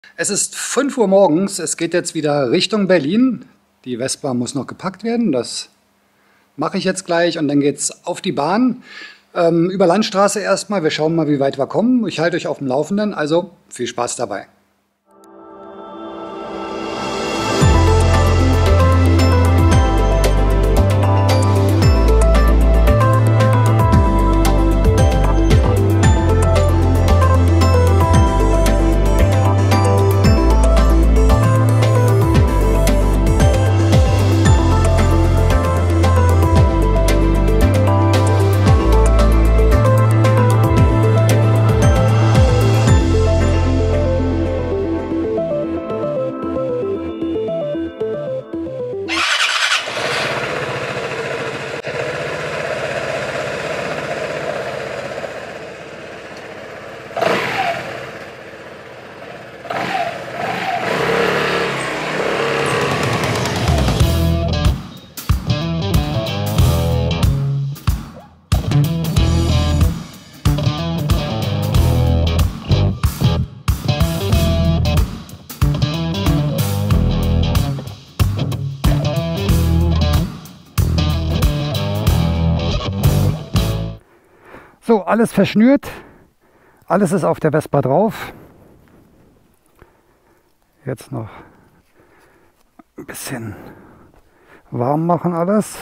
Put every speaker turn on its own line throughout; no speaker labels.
Es ist 5 Uhr morgens, es geht jetzt wieder Richtung Berlin. Die Vespa muss noch gepackt werden, das mache ich jetzt gleich und dann geht's auf die Bahn. Über Landstraße erstmal, wir schauen mal, wie weit wir kommen. Ich halte euch auf dem Laufenden, also viel Spaß dabei. So, alles verschnürt, alles ist auf der Vespa drauf. Jetzt noch ein bisschen warm machen alles.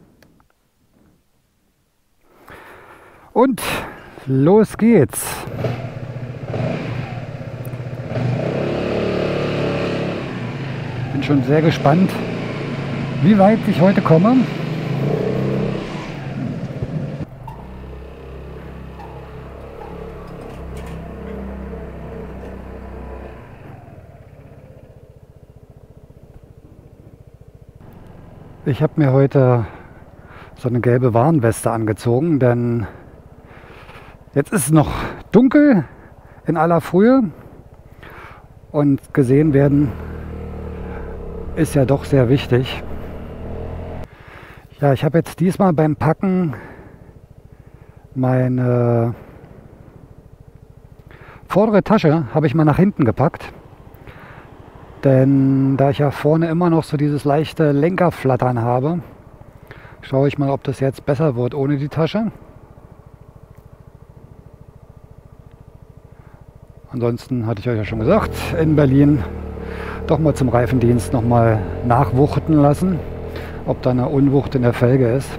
Und los geht's. Bin schon sehr gespannt, wie weit ich heute komme. Ich habe mir heute so eine gelbe Warnweste angezogen, denn jetzt ist es noch dunkel in aller Frühe und gesehen werden ist ja doch sehr wichtig. Ja, ich habe jetzt diesmal beim Packen meine vordere Tasche habe ich mal nach hinten gepackt. Denn da ich ja vorne immer noch so dieses leichte Lenkerflattern habe, schaue ich mal, ob das jetzt besser wird ohne die Tasche. Ansonsten hatte ich euch ja schon gesagt, in Berlin doch mal zum Reifendienst nochmal nachwuchten lassen, ob da eine Unwucht in der Felge ist.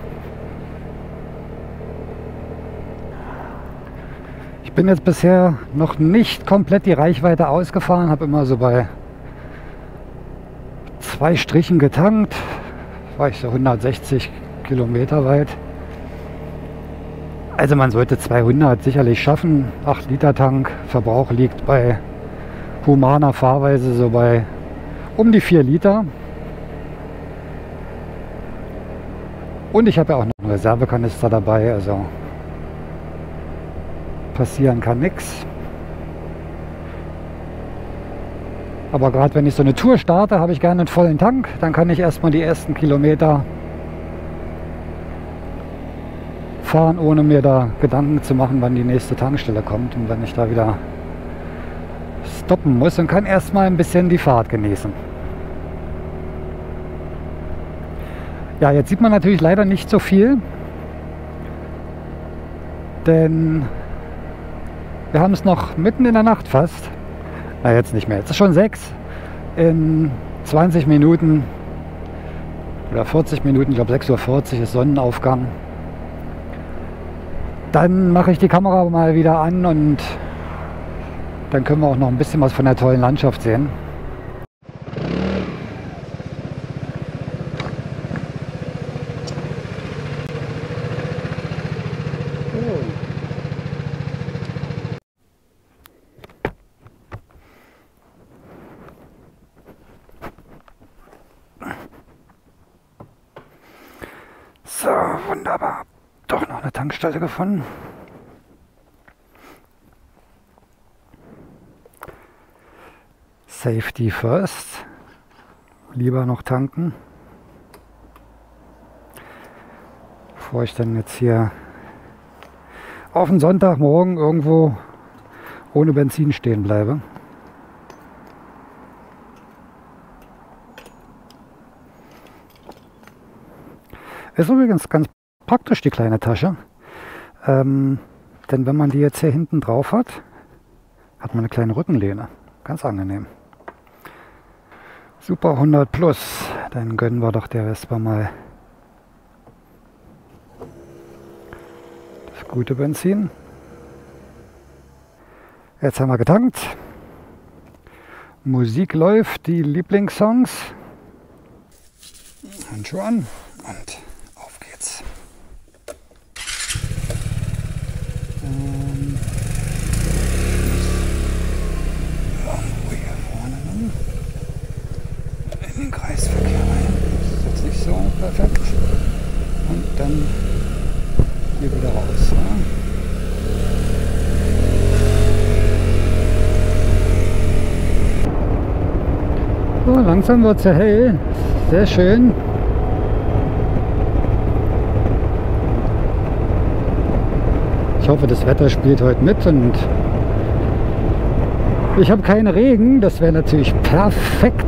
Ich bin jetzt bisher noch nicht komplett die Reichweite ausgefahren, habe immer so bei 2 Strichen getankt, war ich so 160 Kilometer weit. Also man sollte 200 sicherlich schaffen. 8 Liter Tank, Verbrauch liegt bei humaner Fahrweise so bei um die 4 Liter. Und ich habe ja auch noch einen Reservekanister dabei, also passieren kann nichts. Aber gerade wenn ich so eine Tour starte, habe ich gerne einen vollen Tank. Dann kann ich erstmal die ersten Kilometer fahren, ohne mir da Gedanken zu machen, wann die nächste Tankstelle kommt und wenn ich da wieder stoppen muss, und kann erstmal ein bisschen die Fahrt genießen. Ja, jetzt sieht man natürlich leider nicht so viel, denn wir haben es noch mitten in der Nacht fast. Na, jetzt nicht mehr. Jetzt ist schon 6. In 20 Minuten oder 40 Minuten, ich glaube 6:40 Uhr ist Sonnenaufgang. Dann mache ich die Kamera mal wieder an und dann können wir auch noch ein bisschen was von der tollen Landschaft sehen. So, wunderbar. Doch noch eine Tankstelle gefunden. Safety first. Lieber noch tanken, bevor ich dann jetzt hier auf den Sonntagmorgen irgendwo ohne Benzin stehen bleibe. Ist übrigens ganz praktisch, die kleine Tasche. Denn wenn man die jetzt hier hinten drauf hat, hat man eine kleine Rückenlehne. Ganz angenehm. Super 100 plus. Dann gönnen wir doch der Vespa mal das gute Benzin. Jetzt haben wir getankt. Musik läuft, die Lieblingssongs. Handschuhe an und auf geht's. Irgendwo hier vorne nun in den Kreisverkehr rein. Das ist jetzt nicht so perfekt. Und dann hier wieder raus. Ja. So, langsam wird es ja hell. Sehr schön. Ich hoffe, das Wetter spielt heute mit und ich habe keinen Regen. Das wäre natürlich perfekt.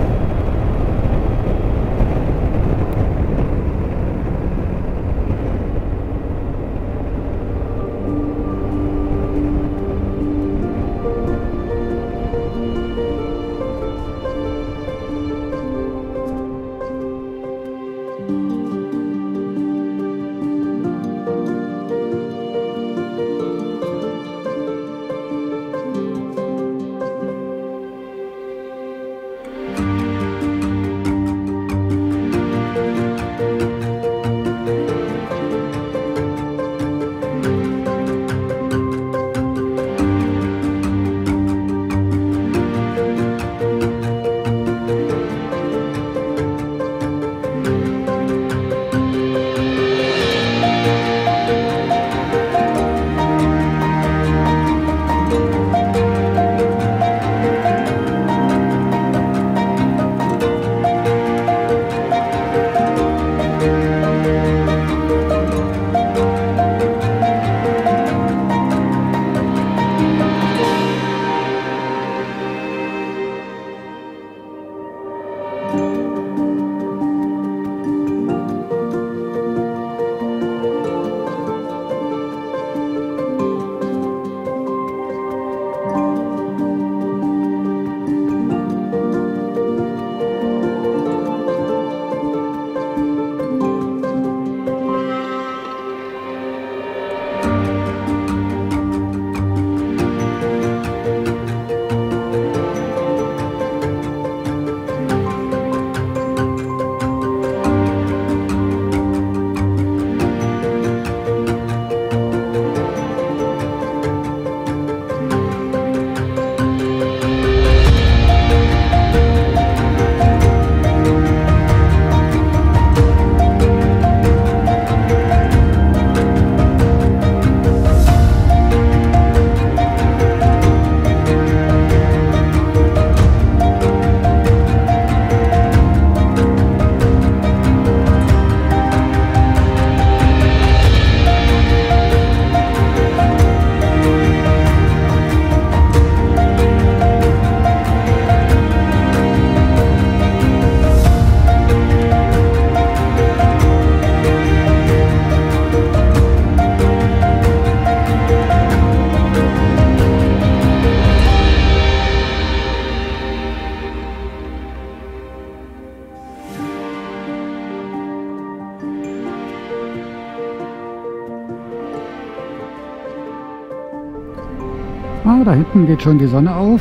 Ah, da hinten geht schon die Sonne auf.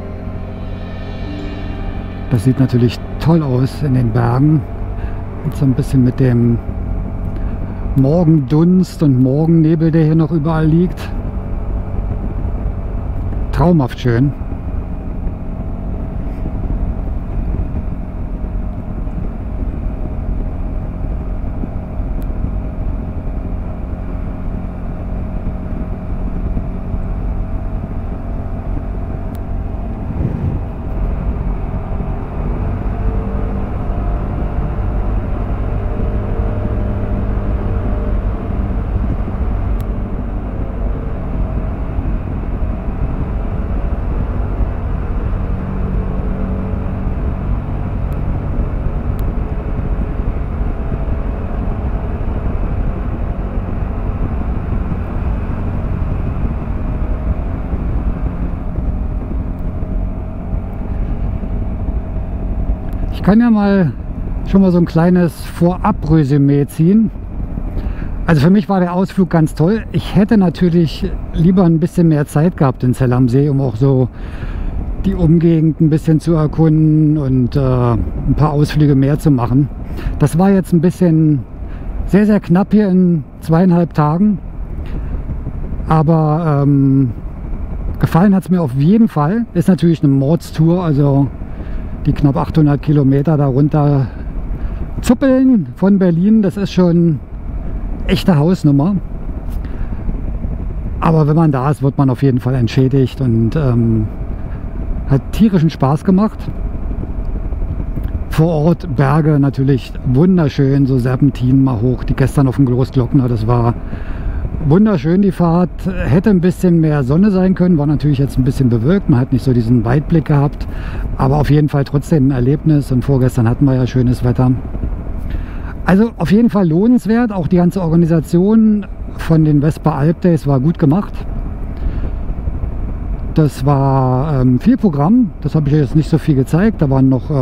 Das sieht natürlich toll aus in den Bergen. Und so ein bisschen mit dem Morgendunst und Morgennebel, der hier noch überall liegt. Traumhaft schön. Ich kann ja schon mal so ein kleines Vorab-Resümee ziehen. Also für mich war der Ausflug ganz toll. Ich hätte natürlich lieber ein bisschen mehr Zeit gehabt in Zell am See, um auch so die Umgegend ein bisschen zu erkunden und ein paar Ausflüge mehr zu machen. Das war jetzt ein bisschen sehr, sehr knapp hier in 2,5 Tagen. Aber gefallen hat es mir auf jeden Fall. Ist natürlich eine Mordstour, also die knapp 800 Kilometer darunter zuppeln von Berlin, das ist schon echte Hausnummer. Aber wenn man da ist, wird man auf jeden Fall entschädigt und hat tierischen Spaß gemacht. Vor Ort Berge natürlich wunderschön, so Serpentinen mal hoch, die gestern auf dem Großglockner, das war wunderschön die Fahrt. Hätte ein bisschen mehr Sonne sein können, war natürlich jetzt ein bisschen bewölkt, man hat nicht so diesen Weitblick gehabt, aber auf jeden Fall trotzdem ein Erlebnis und vorgestern hatten wir ja schönes Wetter. Also auf jeden Fall lohnenswert, auch die ganze Organisation von den Vespa Alp Days war gut gemacht. Das war viel Programm, das habe ich jetzt nicht so viel gezeigt, da waren noch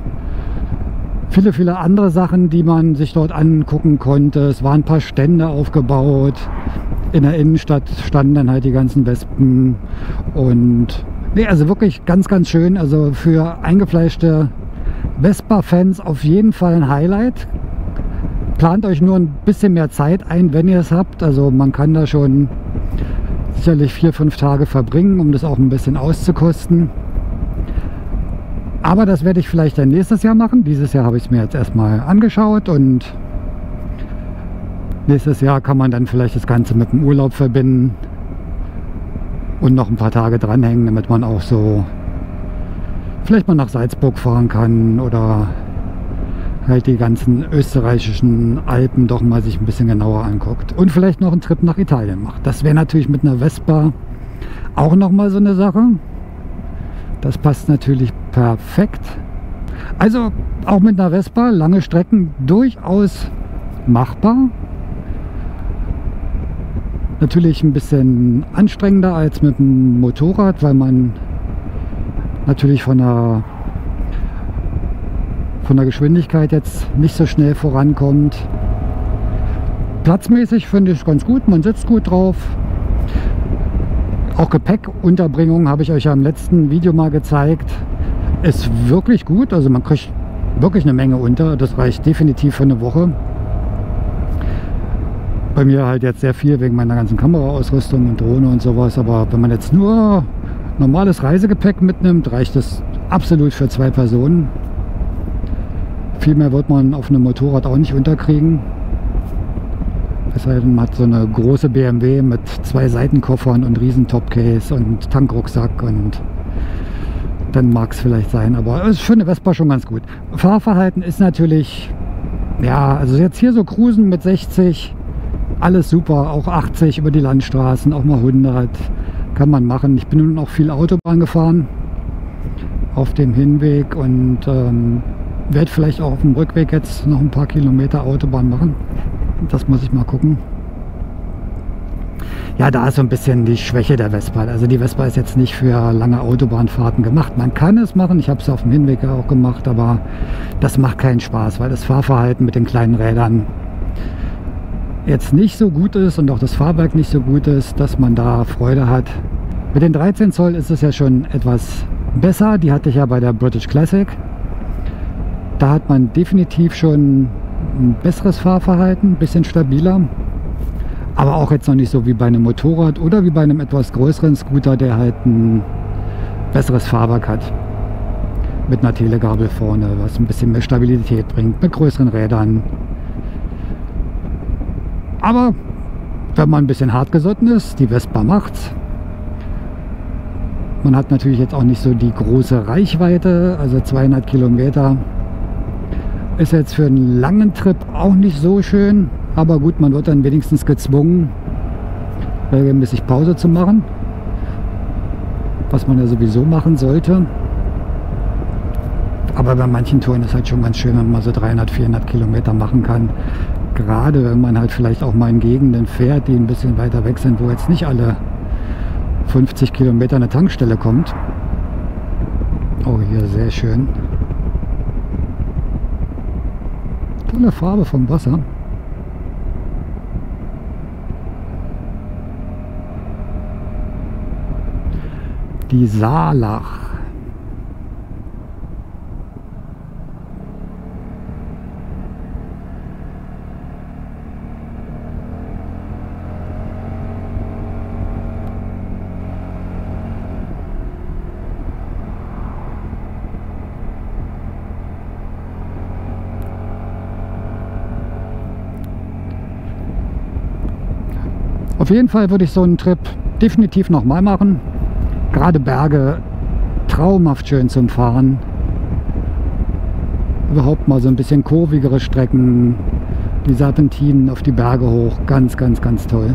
viele andere Sachen, die man sich dort angucken konnte. Es waren ein paar Stände aufgebaut. In der Innenstadt standen dann halt die ganzen Wespen. Und nee, also wirklich ganz, ganz schön. Also für eingefleischte Vespa-Fans auf jeden Fall ein Highlight. Plant euch nur ein bisschen mehr Zeit ein, wenn ihr es habt. Also man kann da schon sicherlich 4-5 Tage verbringen, um das auch ein bisschen auszukosten. Aber das werde ich vielleicht dann nächstes Jahr machen. Dieses Jahr habe ich es mir jetzt erstmal angeschaut und nächstes Jahr kann man dann vielleicht das Ganze mit dem Urlaub verbinden und noch ein paar Tage dranhängen, damit man auch so vielleicht mal nach Salzburg fahren kann oder halt die ganzen österreichischen Alpen doch mal sich ein bisschen genauer anguckt und vielleicht noch einen Trip nach Italien macht. Das wäre natürlich mit einer Vespa auch noch mal so eine Sache. Das passt natürlich perfekt. Also auch mit einer Vespa lange Strecken durchaus machbar. Natürlich ein bisschen anstrengender als mit dem Motorrad, weil man natürlich von der Geschwindigkeit jetzt nicht so schnell vorankommt. Platzmäßig finde ich es ganz gut, man sitzt gut drauf. Auch Gepäckunterbringung habe ich euch ja im letzten Video mal gezeigt. Ist wirklich gut, also man kriegt wirklich eine Menge unter. Das reicht definitiv für eine Woche. Bei mir halt jetzt sehr viel wegen meiner ganzen Kameraausrüstung und Drohne und sowas. Aber wenn man jetzt nur normales Reisegepäck mitnimmt, reicht das absolut für 2 Personen. Viel mehr wird man auf einem Motorrad auch nicht unterkriegen. Es sei denn, man hat so eine große BMW mit 2 Seitenkoffern und riesen Topcase und Tankrucksack und dann mag es vielleicht sein, aber es ist für eine Vespa schon ganz gut. Fahrverhalten ist natürlich, ja, also jetzt hier so cruisen mit 60, alles super, auch 80 über die Landstraßen, auch mal 100 kann man machen. Ich bin nun auch viel Autobahn gefahren auf dem Hinweg und werde vielleicht auch auf dem Rückweg jetzt noch ein paar Kilometer Autobahn machen. Das muss ich mal gucken. Ja, da ist so ein bisschen die Schwäche der Vespa. Also die Vespa ist jetzt nicht für lange Autobahnfahrten gemacht. Man kann es machen, ich habe es auf dem Hinweg auch gemacht, aber das macht keinen Spaß, weil das Fahrverhalten mit den kleinen Rädern jetzt nicht so gut ist und auch das Fahrwerk nicht so gut ist, dass man da Freude hat. Mit den 13 Zoll ist es ja schon etwas besser. Die hatte ich ja bei der British Classic. Da hat man definitiv schon ein besseres Fahrverhalten, ein bisschen stabiler, aber auch jetzt noch nicht so wie bei einem Motorrad oder wie bei einem etwas größeren Scooter, der halt ein besseres Fahrwerk hat. Mit einer Telegabel vorne, was ein bisschen mehr Stabilität bringt, mit größeren Rädern. Aber wenn man ein bisschen hartgesotten ist, die Vespa macht's. Man hat natürlich jetzt auch nicht so die große Reichweite, also 200 Kilometer. Ist jetzt für einen langen Trip auch nicht so schön, aber gut, man wird dann wenigstens gezwungen, regelmäßig Pause zu machen, was man ja sowieso machen sollte. Aber bei manchen Touren ist halt schon ganz schön, wenn man so 300, 400 Kilometer machen kann. Gerade wenn man halt vielleicht auch mal in Gegenden fährt, die ein bisschen weiter weg sind, wo jetzt nicht alle 50 Kilometer eine Tankstelle kommt. Oh, hier sehr schön. Tolle Farbe vom Wasser. Die Saalach. Auf jeden Fall würde ich so einen Trip definitiv nochmal machen. Gerade Berge, traumhaft schön zum Fahren. Überhaupt mal so ein bisschen kurvigere Strecken, die Serpentinen auf die Berge hoch. Ganz, ganz, ganz toll.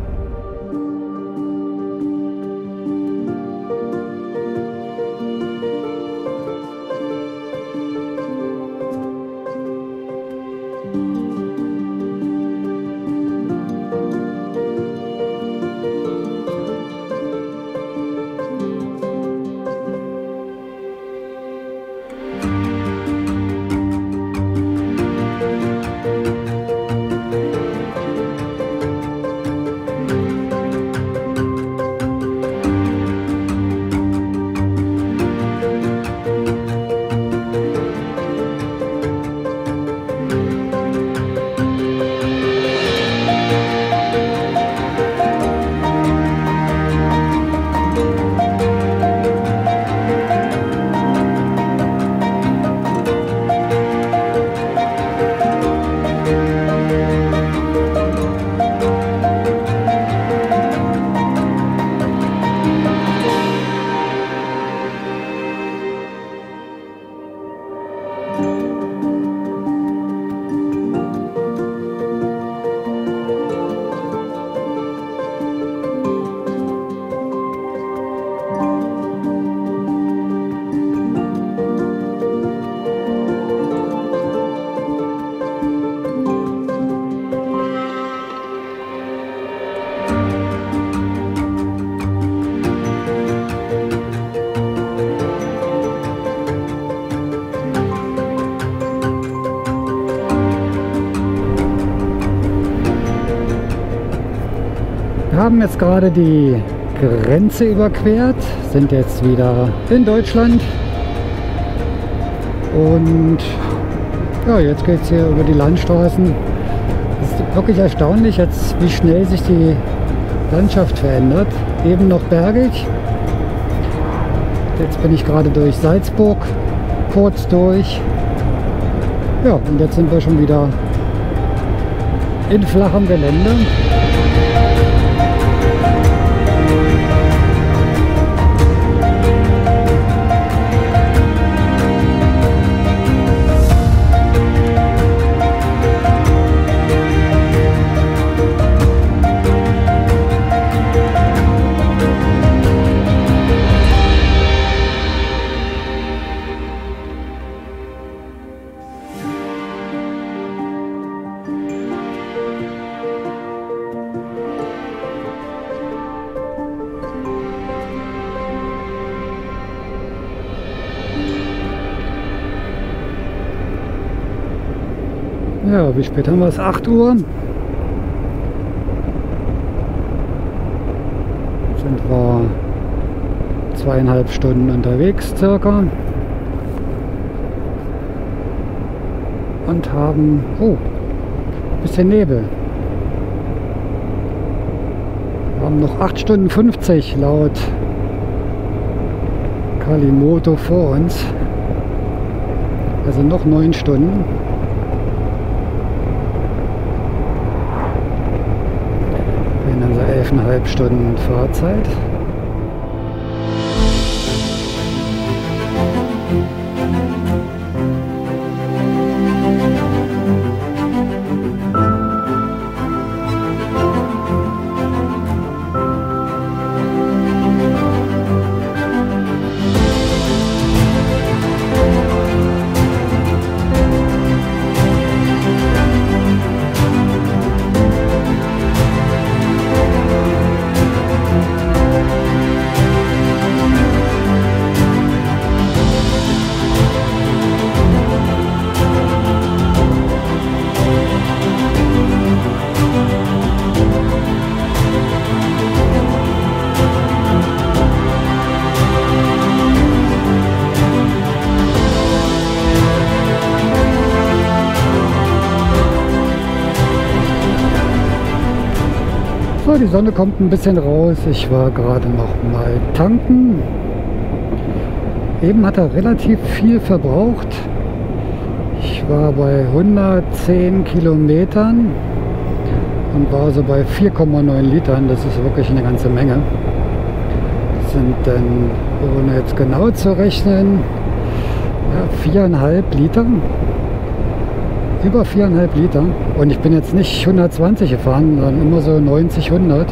Wir haben jetzt gerade die Grenze überquert, sind jetzt wieder in Deutschland und ja, jetzt geht es hier über die Landstraßen. Es ist wirklich erstaunlich, jetzt, wie schnell sich die Landschaft verändert. Eben noch bergig. Jetzt bin ich gerade durch Salzburg kurz durch. Ja, und jetzt sind wir schon wieder in flachem Gelände. Ja, wie spät haben wir es? 8 Uhr. Sind wir 2,5 Stunden unterwegs circa. Und haben, oh, ein bisschen Nebel. Wir haben noch 8 Stunden 50 laut Kalimoto vor uns. Also noch 9 Stunden. Also 11,5 Stunden Fahrzeit. So, die Sonne kommt ein bisschen raus. Ich war gerade noch mal tanken. Eben hat er relativ viel verbraucht. Ich war bei 110 Kilometern und war so bei 4,9 Litern. Das ist wirklich eine ganze Menge. Das sind dann, ohne jetzt genau zu rechnen, ja, 4,5 Liter. Über 4,5 Liter. Und ich bin jetzt nicht 120 gefahren, sondern immer so 90, 100.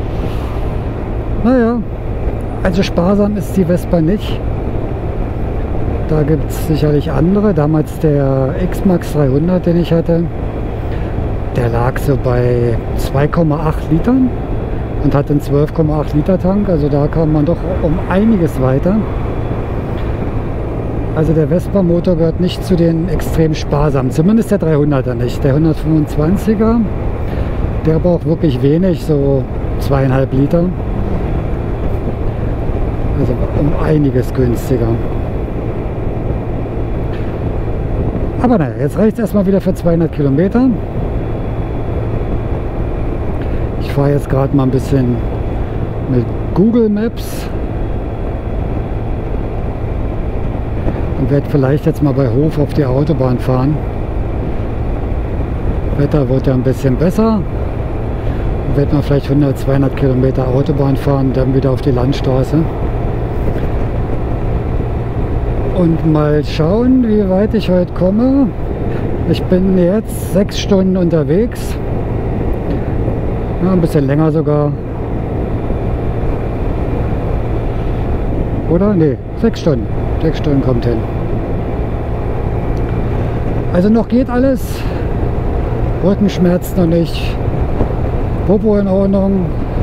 Naja, also sparsam ist die Vespa nicht. Da gibt es sicherlich andere. Damals der X-Max 300, den ich hatte, der lag so bei 2,8 Litern und hat einen 12,8 Liter Tank. Also da kam man doch um einiges weiter. Also der Vespa-Motor gehört nicht zu den extrem sparsamen, zumindest der 300er nicht. Der 125er, der braucht wirklich wenig, so 2,5 Liter. Also um einiges günstiger. Aber naja, jetzt reicht es erstmal wieder für 200 Kilometer. Ich fahre jetzt gerade mal ein bisschen mit Google Maps. Und werde vielleicht jetzt mal bei Hof auf die Autobahn fahren. Wetter wird ja ein bisschen besser. Werde mal vielleicht 100, 200 Kilometer Autobahn fahren, dann wieder auf die Landstraße. Und mal schauen, wie weit ich heute komme. Ich bin jetzt 6 Stunden unterwegs. Ja, ein bisschen länger sogar. Oder? Nee, 6 Stunden. 6 Stunden kommt hin. Also noch geht alles. Rücken schmerzt noch nicht. Popo in Ordnung.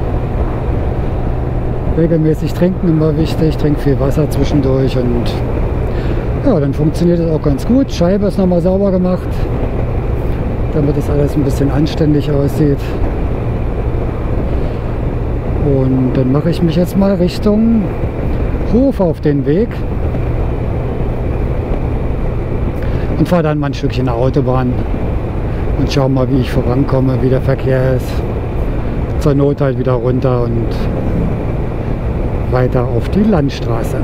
Regelmäßig trinken immer wichtig. Trink viel Wasser zwischendurch und ja, dann funktioniert es auch ganz gut. Scheibe ist nochmal sauber gemacht, damit das alles ein bisschen anständig aussieht. Und dann mache ich mich jetzt mal Richtung Hof auf den Weg und fahre dann mal ein Stückchen Autobahn und schaue mal, wie ich vorankomme, wie der Verkehr ist. Zur Not halt wieder runter und weiter auf die Landstraße.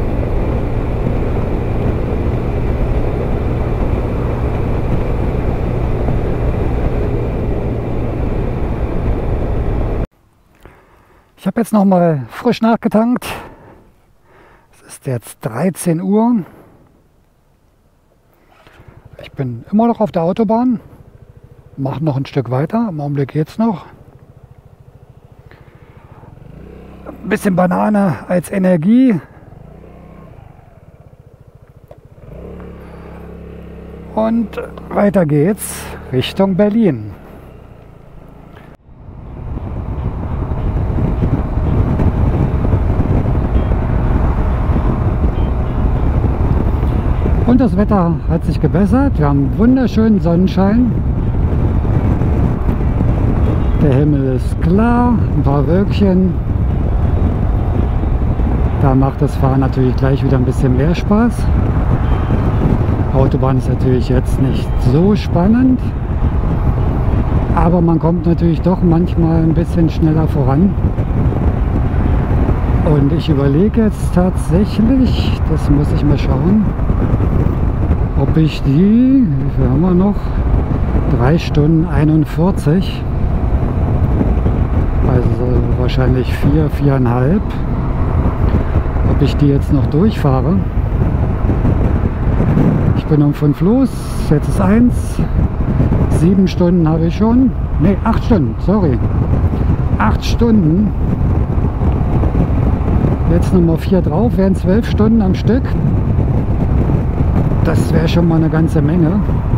Ich habe jetzt noch mal frisch nachgetankt. Es ist jetzt 13 Uhr. Ich bin immer noch auf der Autobahn. Mache noch ein Stück weiter. Im Augenblick geht es noch. Ein bisschen Banane als Energie. Und weiter geht's Richtung Berlin. Und das Wetter hat sich gebessert. Wir haben wunderschönen Sonnenschein. Der Himmel ist klar, ein paar Wölkchen. Da macht das Fahren natürlich gleich wieder ein bisschen mehr Spaß. Autobahn ist natürlich jetzt nicht so spannend, aber man kommt natürlich doch manchmal ein bisschen schneller voran. Und ich überlege jetzt tatsächlich, das muss ich mal schauen, ob ich die, wie viel haben wir noch? 3 Stunden 41, also wahrscheinlich 4, 4,5, ob ich die jetzt noch durchfahre. Ich bin um 5 los, jetzt ist 1, 7 Stunden habe ich schon, ne 8 Stunden, sorry, 8 Stunden. Jetzt nochmal 4 drauf, wären 12 Stunden am Stück. Das wäre schon mal eine ganze Menge.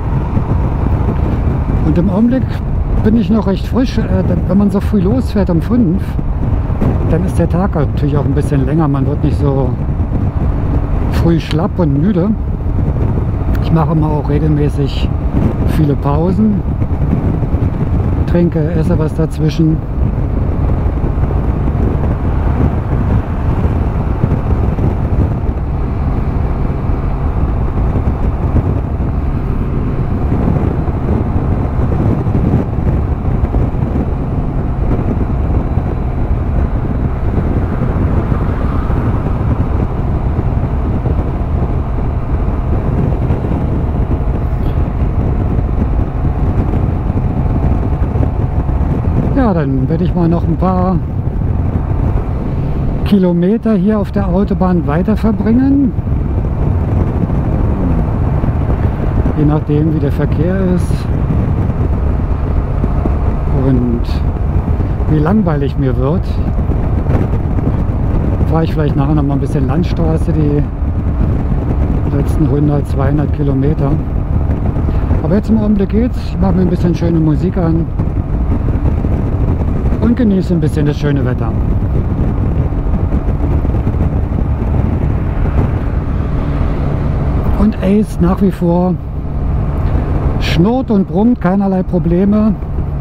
Und im Augenblick bin ich noch recht frisch. Wenn man so früh losfährt um 5, dann ist der Tag natürlich auch ein bisschen länger. Man wird nicht so früh schlapp und müde. Ich mache immer auch regelmäßig viele Pausen. Trinke, esse was dazwischen. dann werde ich mal noch ein paar Kilometer hier auf der Autobahn weiter verbringen. Je nachdem, wie der Verkehr ist und wie langweilig mir wird, fahre ich vielleicht nachher noch mal ein bisschen Landstraße, die letzten 100, 200 Kilometer. Aber jetzt im Augenblick geht's. Ich mache mir ein bisschen schöne Musik an und genieße ein bisschen das schöne Wetter. Und Ace nach wie vor schnurrt und brummt, keinerlei Probleme.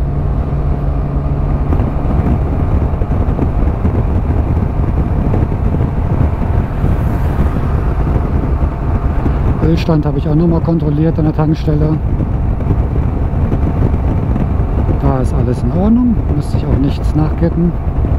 Ölstand habe ich auch nochmal kontrolliert an der Tankstelle. Da ist alles in Ordnung, müsste ich auch nichts nachkippen.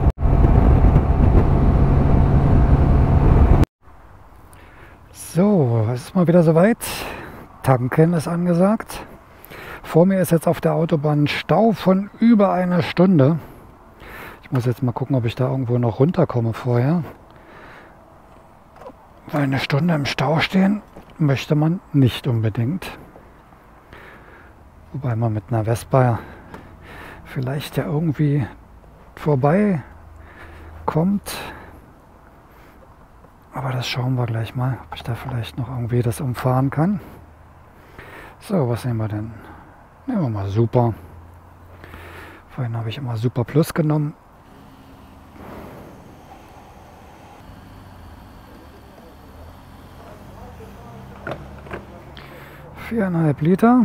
So, es ist mal wieder soweit. Tanken ist angesagt. Vor mir ist jetzt auf der Autobahn ein Stau von über einer Stunde. Ich muss jetzt mal gucken, ob ich da irgendwo noch runterkomme vorher. Weil eine Stunde im Stau stehen möchte man nicht unbedingt. Wobei man mit einer Vespa vielleicht ja irgendwie vorbei kommt. Aber das schauen wir gleich mal, ob ich da vielleicht noch irgendwie das umfahren kann. So, was nehmen wir denn? Nehmen wir mal Super. Vorhin habe ich immer Super Plus genommen. ,5 Liter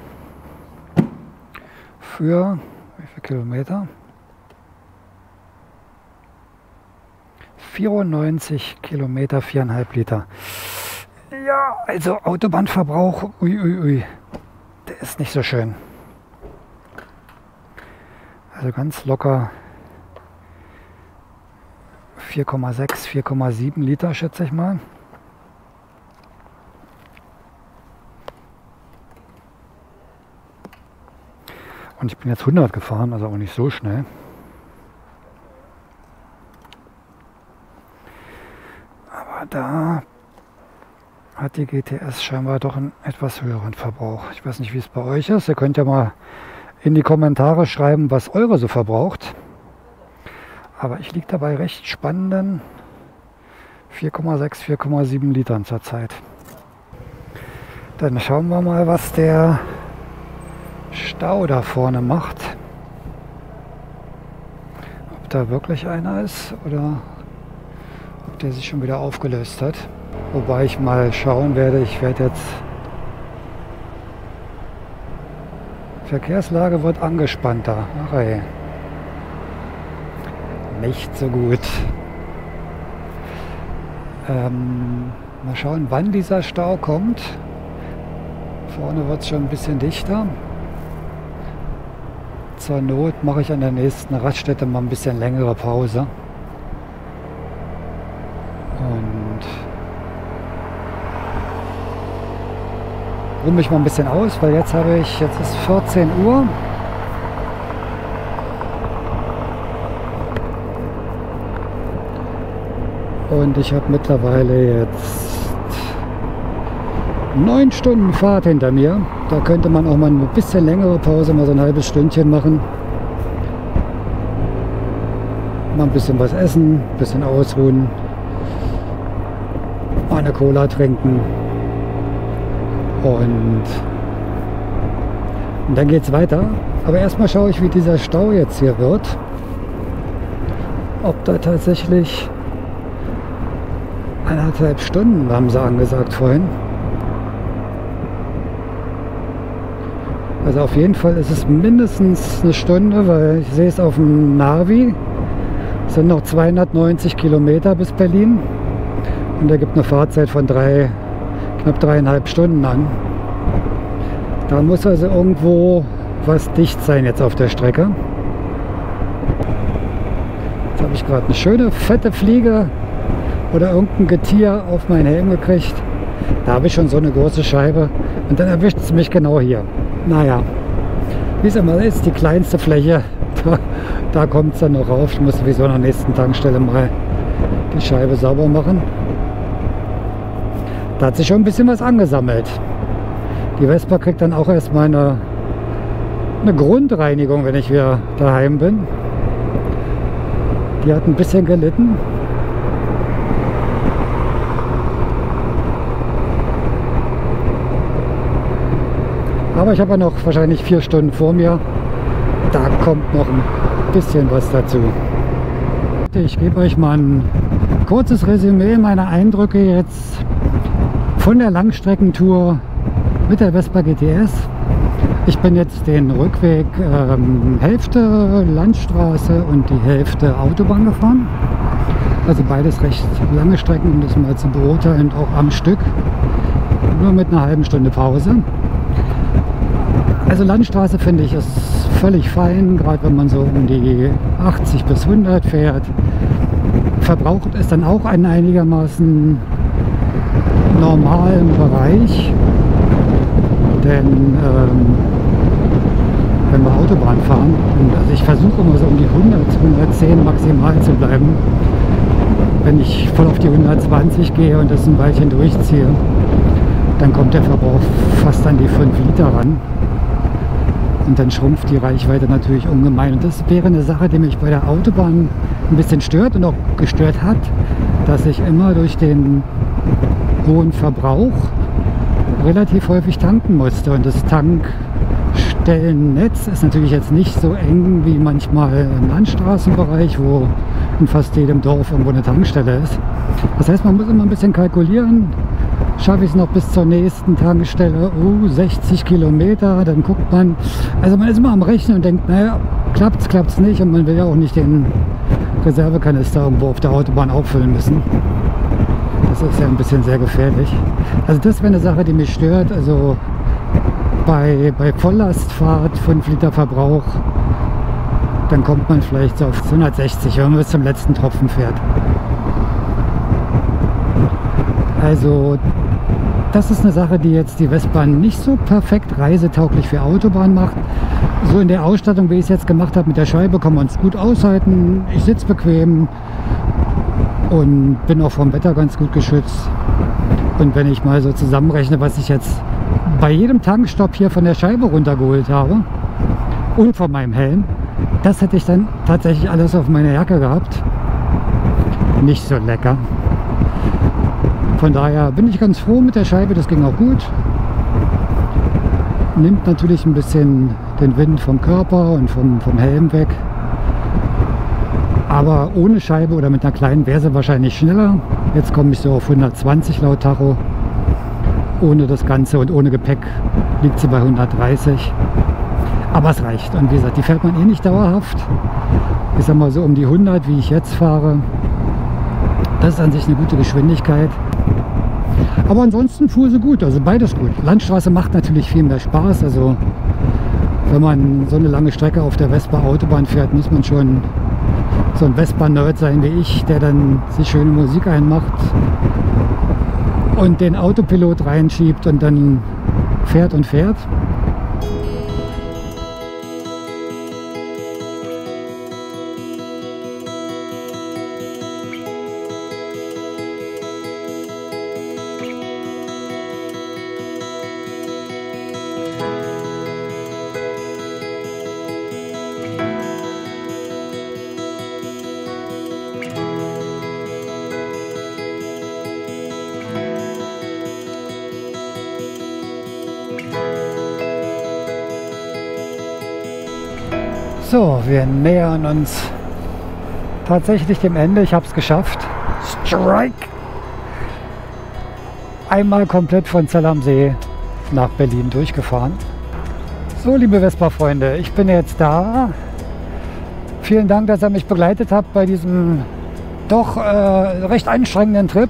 für wie viele Kilometer? 94 Kilometer, 4,5 Liter. Ja, also Autobahnverbrauch, ui, der ist nicht so schön. Also ganz locker 4,6, 4,7 Liter, schätze ich mal. Und ich bin jetzt 100 gefahren, also auch nicht so schnell. Aber da hat die GTS scheinbar doch einen etwas höheren Verbrauch. Ich weiß nicht, wie es bei euch ist. Ihr könnt ja mal in die Kommentare schreiben, was eure so verbraucht. Aber ich liege dabei recht spannenden 4,6, 4,7 Litern zurzeit. Dann schauen wir mal, was der Stau da vorne macht. Ob da wirklich einer ist oder ob der sich schon wieder aufgelöst hat. Wobei ich mal schauen werde, ich werde jetzt... Verkehrslage wird angespannter. Ach ey. Nicht so gut. Mal schauen, wann dieser Stau kommt. Vorne wird es schon ein bisschen dichter. Zur Not mache ich an der nächsten Raststätte mal ein bisschen längere Pause. Und ruhe mich mal ein bisschen aus, weil jetzt ist 14 Uhr. Und ich habe mittlerweile jetzt 9 Stunden Fahrt hinter mir. Da könnte man auch mal ein bisschen längere Pause, mal so ein halbes Stündchen machen. Mal ein bisschen was essen, ein bisschen ausruhen. Mal eine Cola trinken. Und dann geht es weiter. Aber erstmal schaue ich, wie dieser Stau jetzt hier wird. Ob da tatsächlich 1,5 Stunden, haben sie angesagt vorhin. Also auf jeden Fall ist es mindestens eine Stunde, weil ich sehe es auf dem Navi. Es sind noch 290 Kilometer bis Berlin. Und er gibt eine Fahrzeit von knapp 3,5 Stunden an. Da muss also irgendwo was dicht sein jetzt auf der Strecke. Jetzt habe ich gerade eine schöne fette Fliege oder irgendein Getier auf meinen Helm gekriegt. Da habe ich schon so eine große Scheibe und dann erwischt es mich genau hier. Naja, wie es immer ist, die kleinste Fläche Da kommt es dann noch rauf. Ich muss sowieso an der nächsten Tankstelle mal die Scheibe sauber machen. Da hat sich schon ein bisschen was angesammelt. Die Vespa kriegt dann auch erstmal eine Grundreinigung, wenn ich wieder daheim bin. Die hat ein bisschen gelitten. Aber ich habe ja noch wahrscheinlich 4 Stunden vor mir. Da kommt noch ein bisschen was dazu. Ich gebe euch mal ein kurzes Resümee meiner Eindrücke jetzt von der Langstreckentour mit der Vespa GTS. Ich bin jetzt den Rückweg Hälfte Landstraße und die Hälfte Autobahn gefahren. Also beides recht lange Strecken, um das mal zu beurteilen, auch am Stück. Nur mit einer halben Stunde Pause. Also Landstraße finde ich ist völlig fein, gerade wenn man so um die 80 bis 100 fährt. Verbraucht ist dann auch ein einigermaßen normalen Bereich, denn wenn wir Autobahn fahren, und also ich versuche immer so um die 100, 110 maximal zu bleiben, wenn ich voll auf die 120 gehe und das ein Weilchen durchziehe, dann kommt der Verbrauch fast an die 5 Liter ran. Und dann schrumpft die Reichweite natürlich ungemein. Und das wäre eine Sache, die mich bei der Autobahn ein bisschen stört und auch gestört hat, dass ich immer durch den hohen Verbrauch relativ häufig tanken musste. Und das Tankstellennetz ist natürlich jetzt nicht so eng wie manchmal im Landstraßenbereich, wo in fast jedem Dorf irgendwo eine Tankstelle ist. Das heißt, man muss immer ein bisschen kalkulieren. Schaffe ich es noch bis zur nächsten Tankstelle, 60 Kilometer, dann guckt man, also man ist immer am Rechnen und denkt, naja, klappt's nicht, und man will ja auch nicht den Reservekanister irgendwo auf der Autobahn auffüllen müssen. Das ist ja ein bisschen sehr gefährlich. Also das wäre eine Sache, die mich stört, also bei Volllastfahrt, 5 Liter Verbrauch, dann kommt man vielleicht so auf 160, wenn man bis zum letzten Tropfen fährt. Also das ist eine Sache, die jetzt die Vespa nicht so perfekt reisetauglich für Autobahn macht. So in der Ausstattung, wie ich es jetzt gemacht habe mit der Scheibe, kann man es gut aushalten. Ich sitze bequem und bin auch vom Wetter ganz gut geschützt. Und wenn ich mal so zusammenrechne, was ich jetzt bei jedem Tankstopp hier von der Scheibe runtergeholt habe und von meinem Helm, das hätte ich dann tatsächlich alles auf meiner Jacke gehabt. Nicht so lecker. Von daher bin ich ganz froh mit der Scheibe, das ging auch gut. Nimmt natürlich ein bisschen den Wind vom Körper und vom Helm weg. Aber ohne Scheibe oder mit einer kleinen wäre sie wahrscheinlich schneller. Jetzt komme ich so auf 120 laut Tacho. Ohne das Ganze und ohne Gepäck liegt sie bei 130. Aber es reicht. Und wie gesagt, die fährt man eh nicht dauerhaft. Ich sag mal so um die 100, wie ich jetzt fahre. Das ist an sich eine gute Geschwindigkeit. Aber ansonsten fuhr sie gut, also beides gut. Landstraße macht natürlich viel mehr Spaß. Also wenn man so eine lange Strecke auf der Vespa Autobahn fährt, muss man schon so ein Vespa-Nerd sein wie ich, der dann sich schöne Musik einmacht und den Autopilot reinschiebt und dann fährt und fährt. So, wir nähern uns tatsächlich dem Ende. Ich habe es geschafft. Strike! Einmal komplett von Zell am See nach Berlin durchgefahren. So, liebe Vespa-Freunde, ich bin jetzt da. Vielen Dank, dass ihr mich begleitet habt bei diesem doch recht anstrengenden Trip.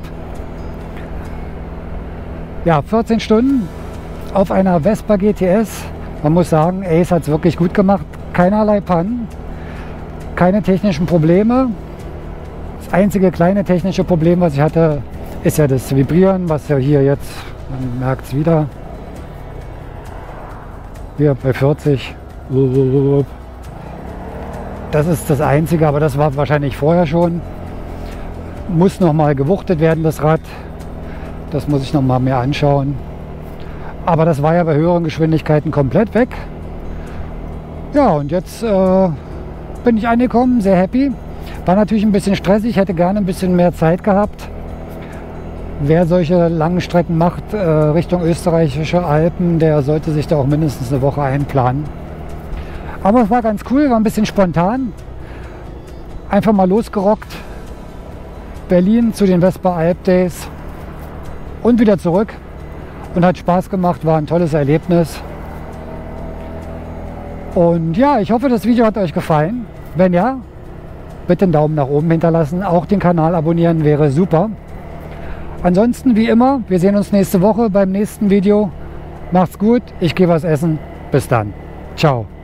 Ja, 14 Stunden auf einer Vespa GTS. Man muss sagen, Ace hat es wirklich gut gemacht. Keinerlei Pannen, keine technischen Probleme. Das einzige kleine technische Problem, was ich hatte, ist ja das Vibrieren, was ja hier jetzt, man merkt es wieder, hier bei 40. Das ist das Einzige, aber das war wahrscheinlich vorher schon. Muss noch mal gewuchtet werden, das Rad. Das muss ich noch mal mehr anschauen. Aber das war ja bei höheren Geschwindigkeiten komplett weg. Ja, und jetzt bin ich angekommen, sehr happy. War natürlich ein bisschen stressig, hätte gerne ein bisschen mehr Zeit gehabt. Wer solche langen Strecken macht, Richtung österreichische Alpen, der sollte sich da auch mindestens eine Woche einplanen. Aber es war ganz cool, war ein bisschen spontan. Einfach mal losgerockt. Berlin zu den Vespa Alp Days und wieder zurück. Und hat Spaß gemacht, war ein tolles Erlebnis. Und ja, ich hoffe, das Video hat euch gefallen. Wenn ja, bitte einen Daumen nach oben hinterlassen. Auch den Kanal abonnieren wäre super. Ansonsten, wie immer, wir sehen uns nächste Woche beim nächsten Video. Macht's gut, ich gehe was essen. Bis dann. Ciao.